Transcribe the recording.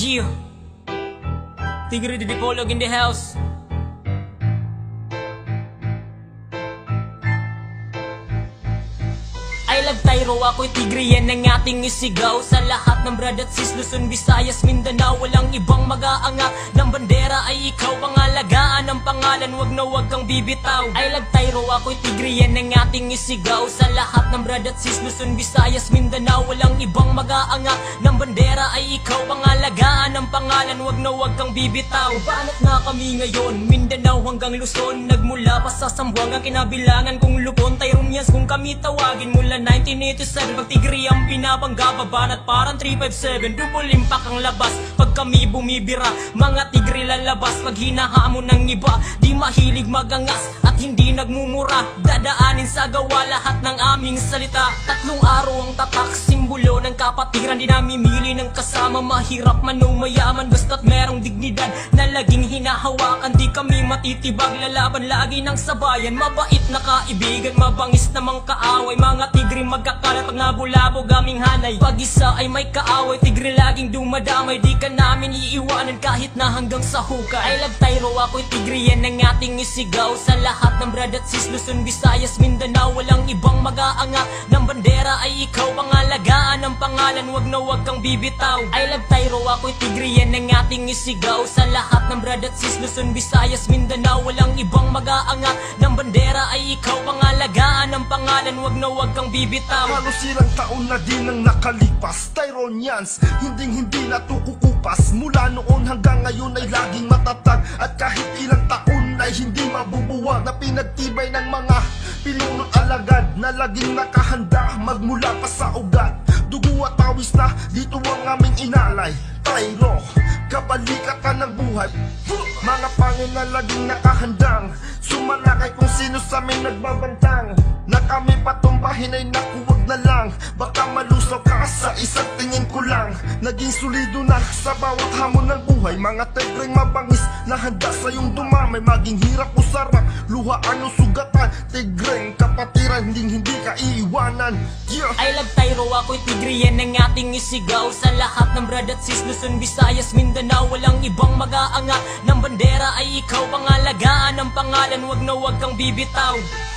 Yeah, Tigre the Dipolog in the house. I love Tyro, ako'y tigre, yan ang ating isigaw. Sa lahat ng brad at sis, Luzon, Visayas, Mindanao, walang ibang mag-aangat ng bandera ay ikaw. Pangalagaan ang pangalan, wag na wag kang bibitaw. I love Tyro, ako'y tigre, yan ang ating isigaw. Sa lahat ng brad at sis, Luzon, Visayas, Mindanao, walang ibang mag-aangat ng bandera ay ikaw. Pangalagaan ang pangalan, wag na wag kang bibitaw. Banat na kami ngayon, Mindanao hanggang Luzon, nagmula pa sa Sambuang ang kinabilangan kong lupon. Tyronians kung kami tawagin, mula 1987, pag tigre ang pinabangga, babanat parang 357. Double impact ang labas, pag kami bumibira, mga tigre lalabas. Pag hinahamon ng iba, di mahilig magangas at hindi nagmumura. Dadaanin sa gawa lahat ng aming salita. Tatlong araw ang tatak, simbolo ng kapatiran. Di namimili ng kasama, mahirap man o mayaman, basta't merong dignidad na laging hinahawakan. Di kami matitibag, lalaban lagi ng sabayan. Mabait na kaibigan, mabangis namang kaaway. Mga tigre magkakalat pag nabulabog aming hanay. Pag isa ay may kaaway, tigre laging dumadamay. Di ka namin iiwanan kahit na hanggang sa hukay. I love Tyro, ako'y tigre, yan ang ating isigaw. Sa lahat ng brad at sis, Luzon, Visayas, Mindanao, walang ibang mag-aangat ng bandera ay ikaw. Pangalagaan ang pangalan, wag na wag kang bibitaw. I love Tyro, ako'y tigre, yan ang ating isigaw. Sa lahat ng brad at sis, Luzon, Visayas, Mindanao, walang ibang mag-aangat ng bandera ay ikaw. Pangalagaan ang pangalan, wag na wag kang bibitaw. Halos ilang taon na din ang nakalipas, Tyronians, hindi natukukupas. Mula noon hanggang ngayon ay laging matatag, at kahit ilang taon ay hindi mabubuwag. Na pinagtibay ng mga pinunot alagad, na laging nakahanda magmula pa sa ugat. Dugo at pawis na dito ang aming inalay. Tyro, kabalikatan ng buhay, mga pangin na laging nakahandang sumalakay kung sino sa amin nagbabantang. Na kami patumbahin ay naku, wag na lang, baka malusaw ka sa isang tingin ko lang. Naging solido na sa bawat hamon ng buhay, mga tigreng mabangis na handa sa iyong dumamay. Maging hirap o sarap, luhaan o sugatan, tigreng kapatiran, hindi ka iiwanan. Yeah. I love Tyro, ako'y tigre, yan ang ating isigaw. Sa lahat ng brad at sis, Luzon, Visayas, Mindanao, walang ibang mag-aangat ng bandera ay ikaw. Pangalagaan ang pangalan, wag na wag kang bibitaw.